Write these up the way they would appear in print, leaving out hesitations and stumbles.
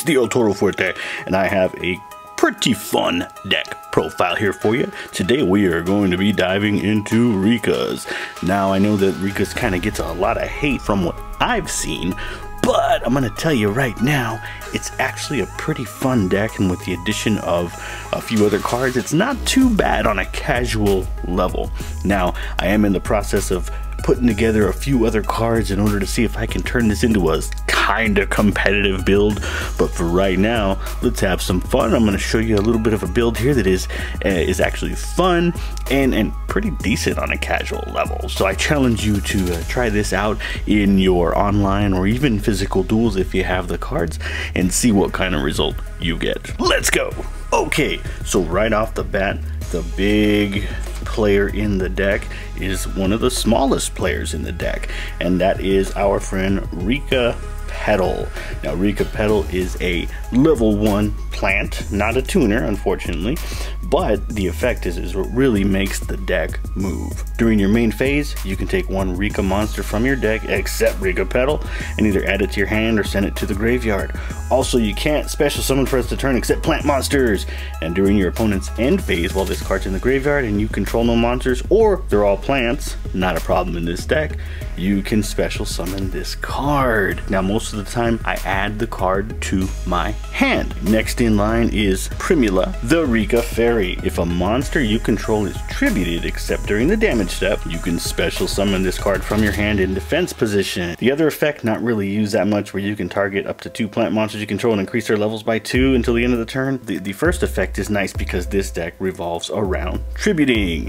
it's the El Toro Fuerte, and I have a pretty fun deck profile here for you. Today we are going to be diving into Rikka's. Now I know that Rikka's kind of gets a lot of hate from what I've seen, but I'm going to tell you right now, it's actually a pretty fun deck, and with the addition of a few other cards, it's not too bad on a casual level. Now, I am in the process of putting together a few other cards in order to see if I can turn this into a kind of competitive build, but for right now, let's have some fun. I'm going to show you a little bit of a build here that is actually fun and pretty decent on a casual level. So I challenge you to try this out in your online or even physical duels if you have the cards, and see what kind of result you get. Let's go! Okay, so right off the bat, the big player in the deck is one of the smallest players in the deck, and that is our friend Rikka Petal. Now, Rikka Petal is a level 1 plant, not a tuner, unfortunately, but the effect is what really makes the deck move. During your main phase, you can take one Rikka monster from your deck, except Rikka Petal, and either add it to your hand or send it to the graveyard. Also, you can't special summon for us to turn except plant monsters. And during your opponent's end phase, while this card's in the graveyard and you control no monsters, or they're all plants, not a problem in this deck, you can special summon this card. Now, most of the time, I add the card to my hand. Next in line is Primula, the Rikka Fairy. If a monster you control is tributed except during the damage step, you can special summon this card from your hand in defense position. The other effect, not really used that much, where you can target up to 2 plant monsters you control and increase their levels by 2 until the end of the turn. The first effect is nice because this deck revolves around tributing.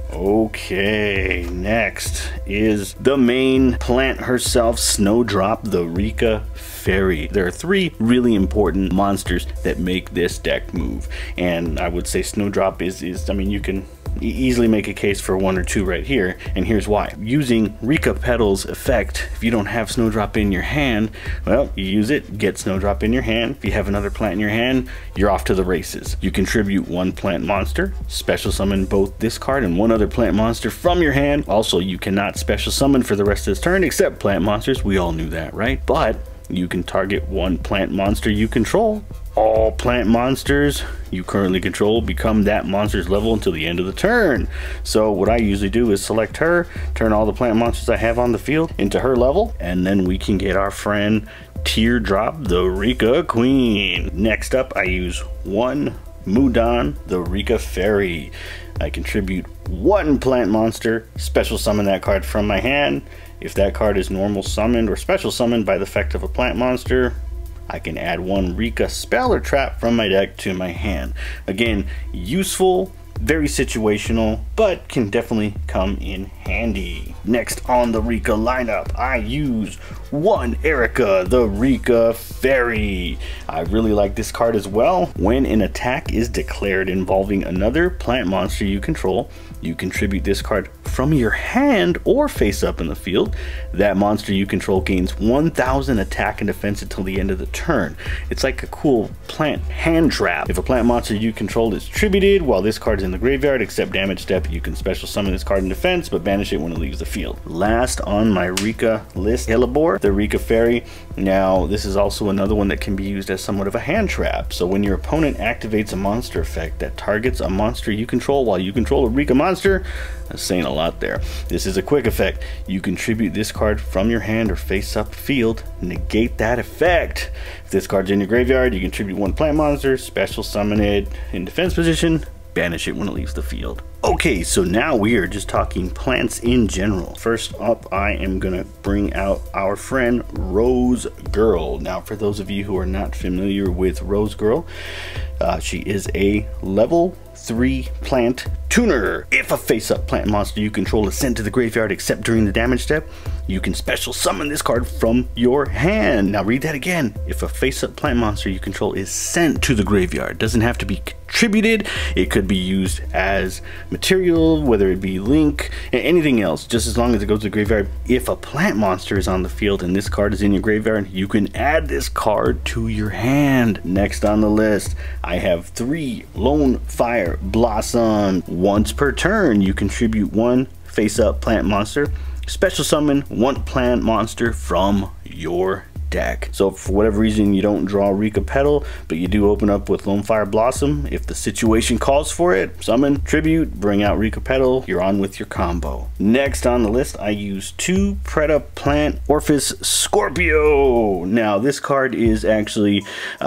Okay, next is the main plant herself, Snowdrop, the Rikka Fairy. There are 3 really important monsters that make this deck move, and I would say Snowdrop is I mean, you can easily make a case for 1 or 2 right here, and here's why. Using Rikka Petal's effect, if you don't have Snowdrop in your hand, well, you use it, get Snowdrop in your hand. If you have another plant in your hand, you're off to the races. You contribute 1 plant monster, special summon both this card and 1 other plant monster from your hand. Also, you cannot special summon for the rest of this turn except plant monsters. We all knew that, right? But you can target 1 plant monster you control. All plant monsters you currently control become that monster's level until the end of the turn. So what I usually do is select her, turn all the plant monsters I have on the field into her level, and then we can get our friend Teardrop, the Rikka Queen. Next up, I use 1 Mudan, the Rikka Fairy. I contribute 1 plant monster, special summon that card from my hand. If that card is normal summoned or special summoned by the effect of a plant monster, I can add 1 Rikka spell or trap from my deck to my hand. Again, useful, very situational, but can definitely come in handy. Next on the Rikka lineup, I use 1 Erica, the Rikka Fairy. I really like this card as well. When an attack is declared involving another plant monster you control, you contribute this card from your hand or face up in the field. That monster you control gains 1000 attack and defense until the end of the turn. It's like a cool plant hand trap. If a plant monster you control is tributed while this card is in the graveyard, except damage step, you can special summon this card in defense, but banish it when it leaves the field. Last on my Rikka list, Hellebore, the Rikka Fairy. Now, this is also another one that can be used as somewhat of a hand trap. So when your opponent activates a monster effect that targets a monster you control while you control a Rikka monster, that's saying a lot there. This is a quick effect. You contribute this card from your hand or face up field, negate that effect. If this card's in your graveyard, you contribute 1 plant monster, special summon it in defense position, banish it when it leaves the field. Okay, so now we are just talking plants in general. First up, I am gonna bring out our friend Rose Girl. Now, for those of you who are not familiar with Rose Girl, she is a level 3 plant tuner. If a face-up plant monster you control is sent to the graveyard except during the damage step, you can special summon this card from your hand. Now read that again. If a face-up plant monster you control is sent to the graveyard, doesn't have to be contributed, it could be used as material, whether it be link, anything else, just as long as it goes to the graveyard. If a plant monster is on the field and this card is in your graveyard, you can add this card to your hand. Next on the list, I have 3 Lone Fire Blossom. Once per turn, you contribute 1 face-up plant monster, special summon 1 plant monster from your deck. So for whatever reason you don't draw Rikka Petal, but you do open up with Lone Fire Blossom, if the situation calls for it, summon, tribute, bring out Rikka Petal, you're on with your combo. Next on the list, I use 2 Predaplant Orphis Scorpio. Now this card is actually,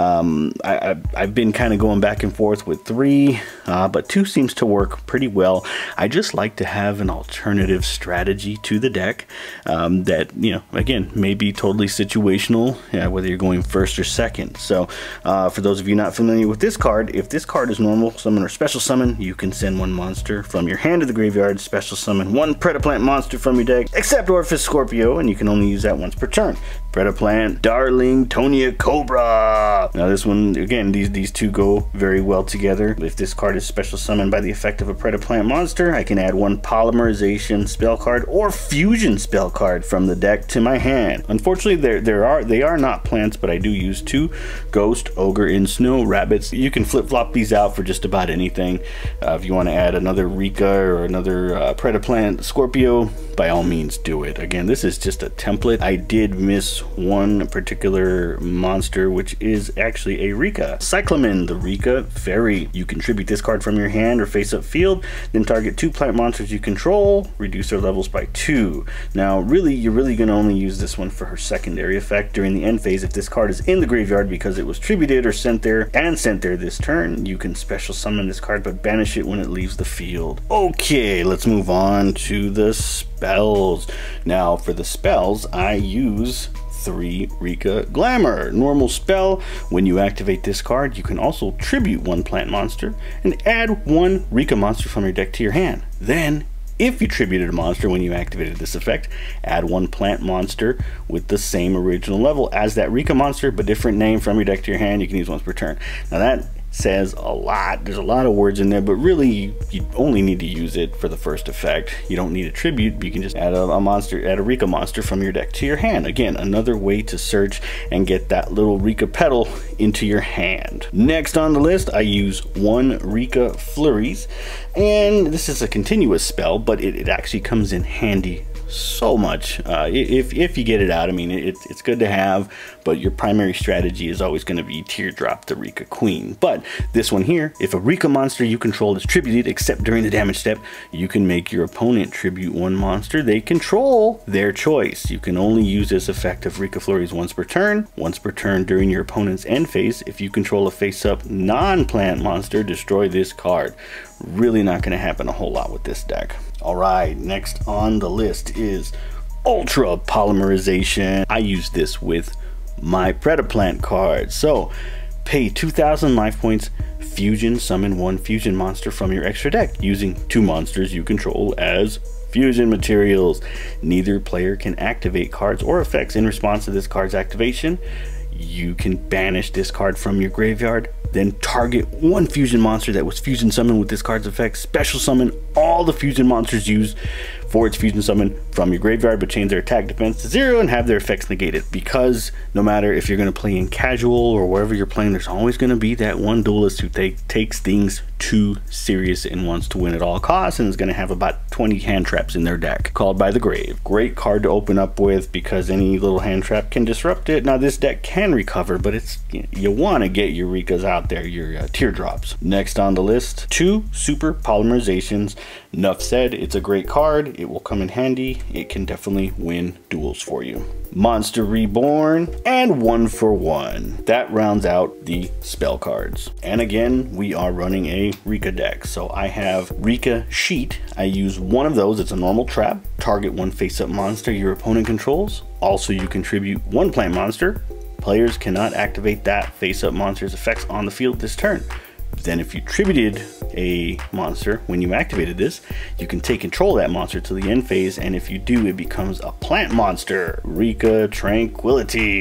I've been kind of going back and forth with 3, but 2 seems to work pretty well. I just like to have an alternative strategy to the deck that, you know, again, may be totally situational, whether you're going first or second. So for those of you not familiar with this card, if this card is normal summon or special summon, you can send 1 monster from your hand to the graveyard, special summon 1 Predaplant monster from your deck, except Orphis Scorpio, and you can only use that once per turn. Predaplant Darling Tonia Cobra. Now this one, again, these 2 go very well together. If this card is special summoned by the effect of a Predaplant monster, I can add 1 Polymerization spell card or Fusion spell card from the deck to my hand. Unfortunately, they are not plants, but I do use 2 Ghost, Ogre, and Snow Rabbits. You can flip-flop these out for just about anything. If you want to add another Rikka or another Predaplant Scorpio, by all means do it. Again, this is just a template. I did miss 1 particular monster, which is actually a Rikka. Cyclamen, the Rikka Fairy. You contribute this card from your hand or face-up field, then target 2 plant monsters you control, reduce their levels by 2. Now, really, you're really going to only use this one for her secondary effect during the end phase. If this card is in the graveyard because it was tributed or sent there this turn, you can special summon this card but banish it when it leaves the field. Okay, let's move on to the spells. Now, for the spells, I use 3 Rikka Glamour. Normal spell, when you activate this card, you can also tribute 1 plant monster and add 1 Rikka monster from your deck to your hand. Then, if you tributed a monster when you activated this effect, add 1 plant monster with the same original level as that Rikka monster, but different name from your deck to your hand. You can use once per turn. Now that says a lot. There's a lot of words in there, but really you only need to use it for the first effect. You don't need a tribute. You can just add a monster, add a Rikka monster from your deck to your hand. Again, another way to search and get that little Rikka Petal into your hand. Next on the list, I use 1 Rikka Flurries, and this is a continuous spell, but it actually comes in handy so much if you get it out. I mean, it's good to have, but your primary strategy is always going to be Teardrop the Rikka Queen. But this one here, if a Rikka monster you control is tributed except during the damage step, you can make your opponent tribute 1 monster they control, their choice. You can only use this effect of Rikka Flurries once per turn during your opponent's end phase. If you control a face-up non-plant monster, destroy this card. Really not going to happen a whole lot with this deck. Alright, next on the list is Ultra Polymerization. I use this with my Predaplant card. So, pay 2,000 life points, fusion summon 1 fusion monster from your extra deck using 2 monsters you control as fusion materials. Neither player can activate cards or effects in response to this card's activation. You can banish this card from your graveyard, then target 1 fusion monster that was fusion summoned with this card's effect, special summon all the fusion monsters used for its fusion summon from your graveyard, but change their attack defense to 0 and have their effects negated. Because no matter if you're going to play in casual or wherever you're playing, there's always going to be that one duelist who takes things too serious and wants to win at all costs, and is going to have about 20 hand traps in their deck, called by the grave. Great card to open up with because any little hand trap can disrupt it. Now this deck can recover, but it's, you want to get your Rikkas out there, your teardrops. Next on the list, 2 Super Polymerizations. Enough said, it's a great card. It will come in handy. It can definitely win duels for you. Monster Reborn, and 1 for 1. That rounds out the spell cards. And again, we are running a Rikka deck. So I have Rikka Sheet. I use 1 of those. It's a normal trap. Target 1 face-up monster your opponent controls. Also, you contribute 1 plant monster. Players cannot activate that face-up monster's effects on the field this turn. Then if you tributed a monster when you activated this, you can take control of that monster to the end phase, and if you do, it becomes a plant monster. Rikka Tranquility.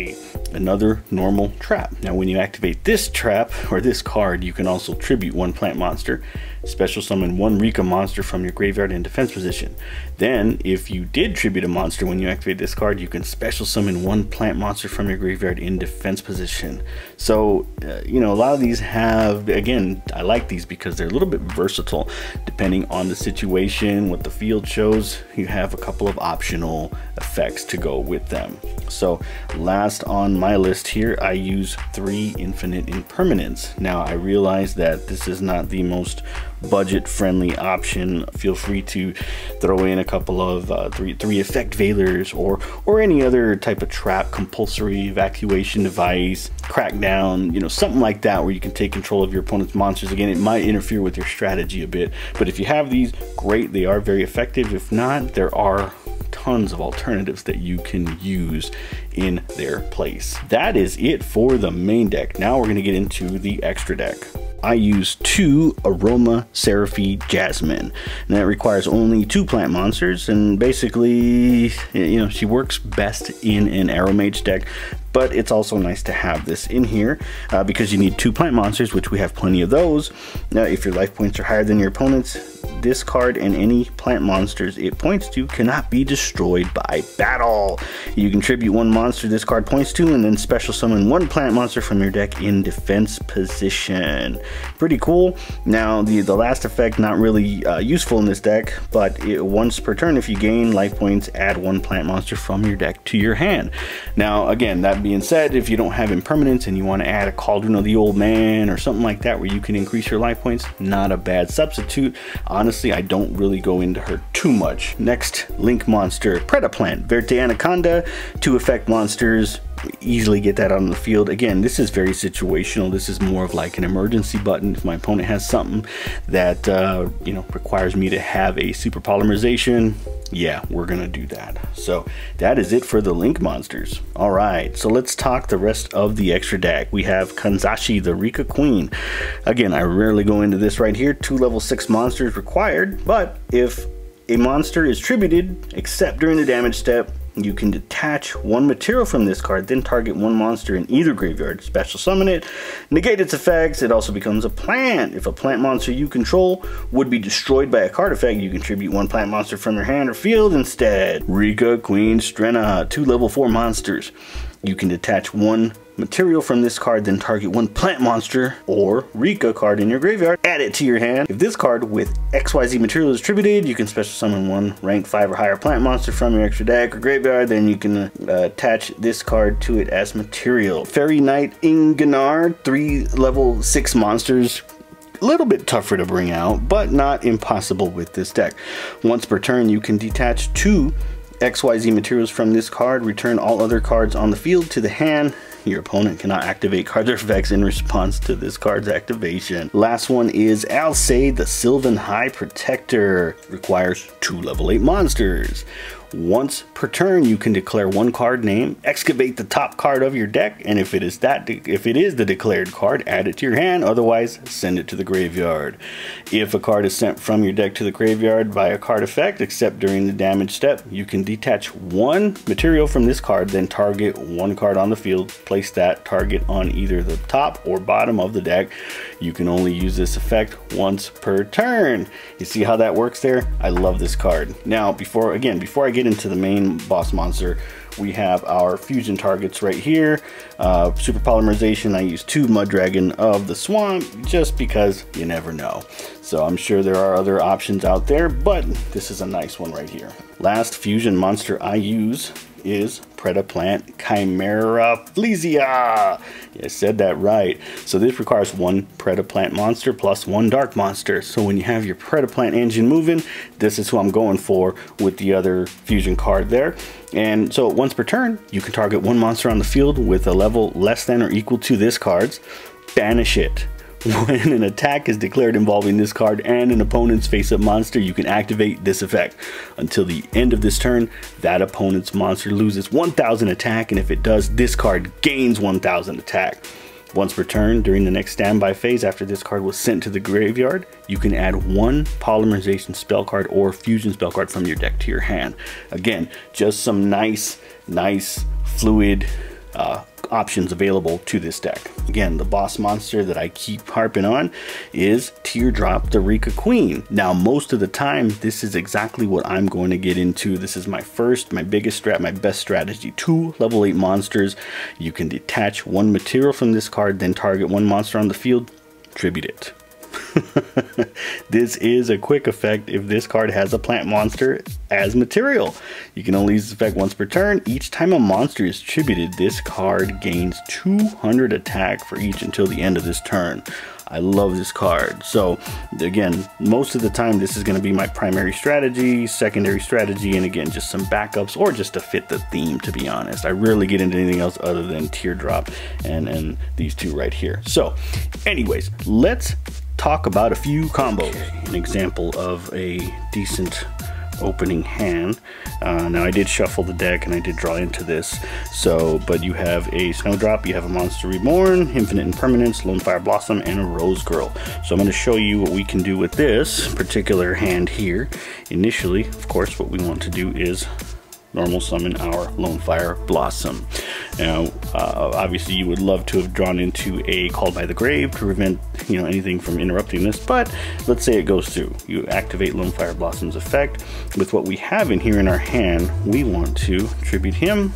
another normal trap. Now when you activate this trap or this card, you can also tribute one plant monster, special summon one Rikka monster from your graveyard in defense position. Then if you did tribute a monster when you activate this card, you can special summon one plant monster from your graveyard in defense position. So you know, a lot of these have, again, I like these because they're a little bit versatile depending on the situation, what the field shows. You have a couple of optional effects to go with them. So last on my list here, I use 3 infinite impermanence. Now I realize that this is not the most budget friendly option. Feel free to throw in a couple of three effect veilers or any other type of trap, compulsory evacuation device, crackdown, you know, something like that where you can take control of your opponent's monsters. Again, it might interfere with your strategy a bit, but if you have these, great, they are very effective. If not, there are tons of alternatives that you can use in their place. That is it for the main deck. Now we're going to get into the extra deck. I use 2 Aromaseraphy Jasmine, and that requires only 2 plant monsters, and basically, you know, she works best in an Arrow Mage deck, but it's also nice to have this in here because you need 2 plant monsters, which we have plenty of those. Now, if your life points are higher than your opponent's, this card and any plant monsters it points to cannot be destroyed by battle. You can tribute 1 monster this card points to, and then special summon 1 plant monster from your deck in defense position. Pretty cool. Now the last effect, not really useful in this deck, but once per turn, if you gain life points, add 1 plant monster from your deck to your hand. Now again, that being said, if you don't have impermanence and you want to add a Cauldron of the Old Man or something like that where you can increase your life points, not a bad substitute. Honestly, I don't really go into her too much. Next, Link monster, Predaplant, Verte Anaconda, 2 effect monsters. Easily get that out on the field. Again, this is very situational. This is more of like an emergency button. If my opponent has something that you know, requires me to have a super polymerization, yeah, we're gonna do that. So that is it for the Link monsters. All right, so let's talk the rest of the extra deck. We have Kanzashi, the Rikka Queen. Again, I rarely go into this right here. 2 level 6 monsters required, but if a monster is tributed, except during the damage step, you can detach 1 material from this card, then target 1 monster in either graveyard, special summon it, negate its effects. It also becomes a plant. If a plant monster you control would be destroyed by a card effect, you contribute 1 plant monster from your hand or field instead. Rikka Queen Strenna, 2 level 4 monsters. You can detach 1 material from this card, then target 1 plant monster or Rikka card in your graveyard, add it to your hand. If this card with XYZ material is tributed, you can special summon 1 rank 5 or higher plant monster from your extra deck or graveyard, then you can attach this card to it as material. Fairy Knight Inganar, 3 level 6 monsters. A little bit tougher to bring out, but not impossible with this deck. Once per turn, you can detach 2 XYZ materials from this card, return all other cards on the field to the hand. Your opponent cannot activate cards or effects in response to this card's activation. Last one is Alcei, the Sylvan High Protector. Requires 2 level 8 monsters. Once per turn, you can declare 1 card name, excavate the top card of your deck, and if it is the declared card, add it to your hand. Otherwise, send it to the graveyard. If a card is sent from your deck to the graveyard by a card effect, except during the damage step, you can detach 1 material from this card, then target 1 card on the field. Place that target on either the top or bottom of the deck. You can only use this effect once per turn. You see how that works there? I love this card. Now, before I get into the main boss monster, we have our fusion targets right here. Super polymerization, I use 2 Mud Dragon of the Swamp just because you never know. So I'm sure there are other options out there, but this is a nice one right here. Last fusion monster I use is Predaplant Chimera Flesia. Yeah, I said that right. So this requires 1 Predaplant monster plus 1 dark monster. So when you have your Predaplant engine moving, this is who I'm going for with the other fusion card there. And so once per turn, you can target 1 monster on the field with a level less than or equal to this card's. Banish it. When an attack is declared involving this card and an opponent's face-up monster, you can activate this effect. Until the end of this turn, that opponent's monster loses 1000 attack, and if it does, this card gains 1000 attack. Once per turn, during the next standby phase after this card was sent to the graveyard, you can add 1 polymerization spell card or fusion spell card from your deck to your hand. Again, just some nice fluid options available to this deck. Again, the boss monster that I keep harping on is Teardrop the Rikka Queen. Now, most of the time, this is exactly what I'm going to get into. This is my biggest strat, my best strategy. 2 level 8 monsters. You can detach 1 material from this card, then target 1 monster on the field, tribute it. This is a quick effect if this card has a plant monster as material. You can only use this effect once per turn. Each time a monster is tributed, this card gains 200 attack for each until the end of this turn. I love this card. So again, most of the time this is going to be my primary strategy, secondary strategy, and again, just some backups or just to fit the theme, to be honest. I rarely get into anything else other than Teardrop and these 2 right here. So anyways, let's talk about a few combos. An example of a decent opening hand. Now I did shuffle the deck and I did draw into this. So, but you have a Snowdrop, you have a Monster Reborn, Infinite Impermanence, Lone Fire Blossom, and a Rose Girl. So I'm going to show you what we can do with this particular hand here. Initially, of course, what we want to do is normal summon our Lone Fire Blossom. Now, obviously you would love to have drawn into a Call by the Grave to prevent, anything from interrupting this, but let's say it goes through. You activate Lone Fire Blossom's effect. With what we have in here in our hand, we want to tribute him,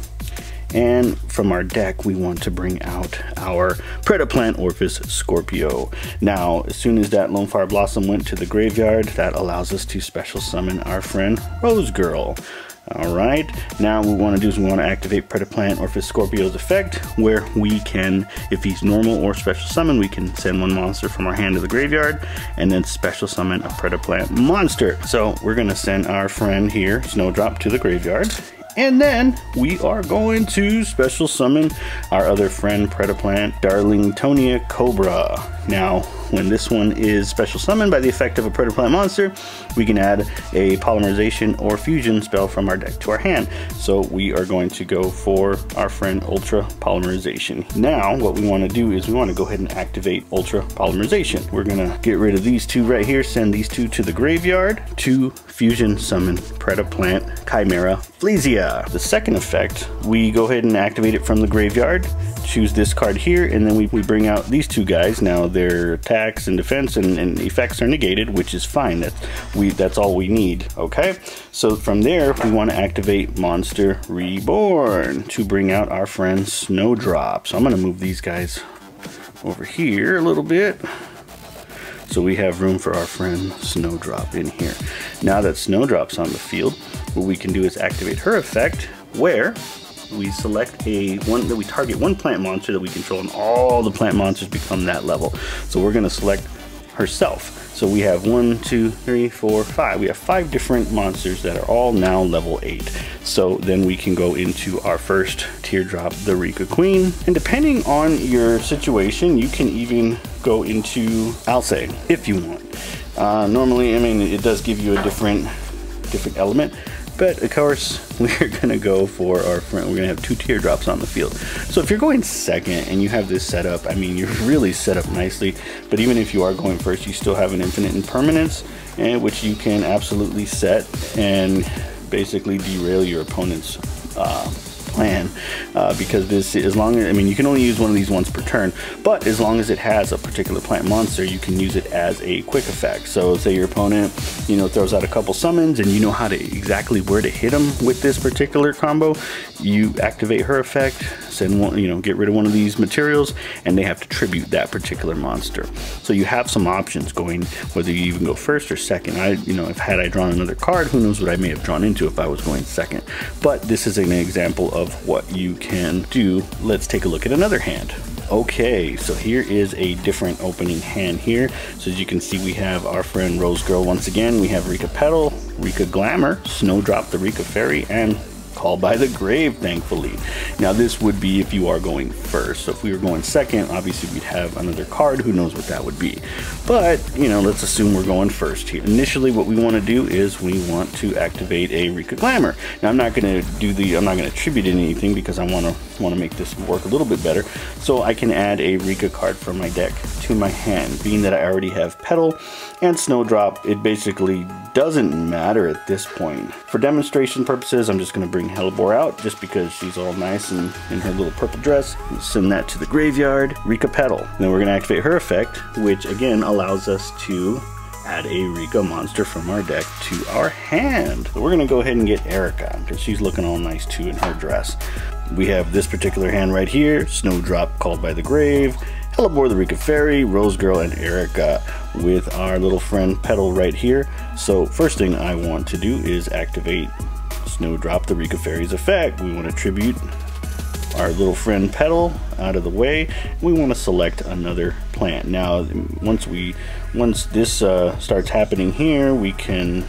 and from our deck we want to bring out our Predaplant Orphis Scorpio. Now, as soon as that Lone Fire Blossom went to the graveyard, that allows us to special summon our friend Rose Girl. Alright, now what we want to do is we want to activate Predaplant Orphis Scorpio's effect, where we can, if he's normal or special summon, we can send 1 monster from our hand to the graveyard and then special summon a Predaplant monster. So we're going to send our friend here, Snowdrop, to the graveyard. And then we are going to special summon our other friend, Predaplant Darlingtonia Cobra. Now, when this one is special summoned by the effect of a Predaplant monster, we can add a polymerization or fusion spell from our deck to our hand. So we are going to go for our friend Ultra Polymerization. Now, what we want to do is we want to go ahead and activate Ultra Polymerization. We're going to get rid of these 2 right here, send these 2 to the graveyard to fusion summon Predaplant Chimera Flesia. The second effect, we go ahead and activate it from the graveyard, choose this card here, and then we bring out these 2 guys. Now their attacks and defense and effects are negated, which is fine. That's all we need. Okay, so from there we want to activate Monster Reborn to bring out our friend Snowdrop. So I'm going to move these guys over here a little bit, so we have room for our friend Snowdrop in here. Now that Snowdrop's on the field, what we can do is activate her effect, where we select we target 1 plant monster that we control, and all the plant monsters become that level. So we're going to select herself. So we have 1, 2, 3, 4, 5. We have 5 different monsters that are all now level 8. So then we can go into our first Teardrop the Rikka Queen. And depending on your situation, you can even go into Alce if you want. Normally, I mean, it does give you a different element. But of course, we're gonna go for our friend. We're gonna have 2 Teardrops on the field. So if you're going second and you have this set up, I mean, you're really set up nicely. But even if you are going first, you still have an Infinite Impermanence, and which you can absolutely set and basically derail your opponent's plan, because this, as long as, I mean, you can only use 1 of these once per turn, but as long as it has a particular plant monster, you can use it as a quick effect. So say your opponent, throws out a couple summons and you know how to exactly where to hit them with this particular combo, you activate her effect, send 1, get rid of 1 of these materials, and they have to tribute that particular monster. So you have some options going, whether you even go first or second. If had I drawn another card, who knows what I may have drawn into if I was going second. But this is an example of what you can do. Let's take a look at another hand. Okay, so here is a different opening hand here. So as you can see, we have our friend Rose Girl once again. We have Rikka Petal, Rikka Glamour, Snowdrop the Rikka Fairy, and Call by the Grave, thankfully. Now this would be if you are going first. So if we were going second, obviously we'd have another card. Who knows what that would be. But, let's assume we're going first here. Initially, what we want to do is we want to activate a Rikka Glamour. Now I'm not going to tribute anything because I want to make this work a little bit better. So I can add a Rikka card from my deck to my hand. Being that I already have Petal and Snowdrop, it basically doesn't matter at this point. For demonstration purposes, I'm just going to bring Hellebore out just because she's all nice and in her little purple dress. We'll send that to the graveyard. Rikka Petal. Then we're gonna activate her effect, which again allows us to add a Rikka monster from our deck to our hand. So we're gonna go ahead and get Erika because she's looking all nice too in her dress. We have this particular hand right here, Snowdrop, Called by the Grave, Hellebore the Rikka Fairy, Rose Girl, and Erika with our little friend Petal right here. So first thing I want to do is activate Snowdrop the Rikka Fairy's effect. We want to tribute our little friend Petal out of the way. We want to select another plant. Now once this starts happening here, we can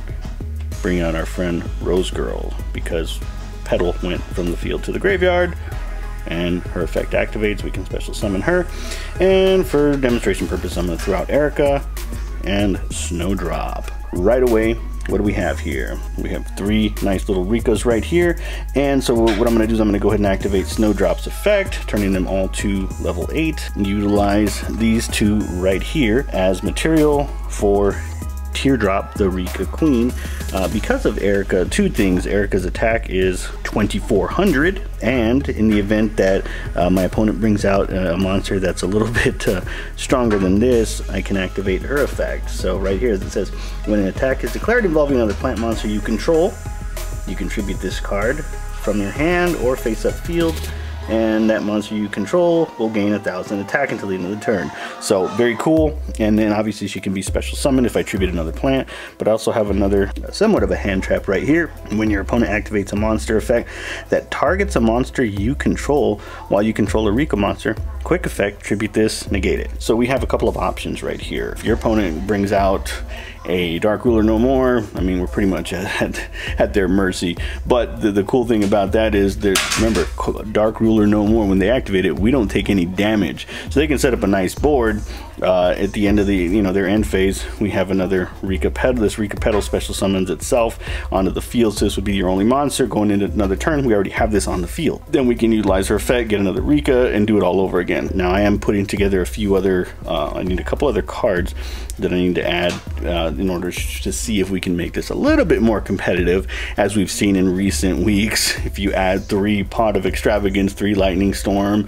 bring out our friend Rose Girl because Petal went from the field to the graveyard and her effect activates. We can special summon her, and for demonstration purpose I'm going to throw out Erika and Snowdrop. Right away, what do we have here? We have 3 nice little Rikkas right here, and so what I'm going to do is I'm going to go ahead and activate Snowdrop's effect, turning them all to level 8, and utilize these 2 right here as material for Teardrop the Rikka Queen. Because of Erika, 2 things. Erika's attack is 2400, and in the event that my opponent brings out a monster that's a little bit stronger than this, I can activate her effect. So right here it says, when an attack is declared involving another plant monster you control, you contribute this card from your hand or face up field, and that monster you control will gain 1000 attack until the end of the turn. So very cool. And then obviously she can be special summoned if I tribute another plant, but I also have another somewhat of a hand trap right here. When your opponent activates a monster effect that targets a monster you control while you control a Rikka monster, quick effect, tribute this, negate it. So we have a couple of options right here. If your opponent brings out a Dark Ruler No More, I mean, we're pretty much at their mercy. But the cool thing about that is that, remember, Dark Ruler No More, when they activate it, we don't take any damage. So they can set up a nice board. At the end of the, their end phase, we have another Rikka Petal. This Rikka Petal special summons itself onto the field, so this would be your only monster going into another turn. We already have this on the field. Then we can utilize her effect, get another Rikka, and do it all over again. Now I am putting together a few other, I need a couple other cards that I need to add in order to see if we can make this a little bit more competitive. As we've seen in recent weeks, if you add 3 Pot of Extravagance, 3 Lightning Storm,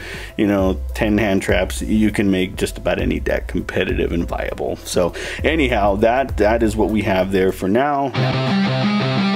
10 hand traps, you can make just about any deck competitive and viable. So anyhow, that is what we have there for now.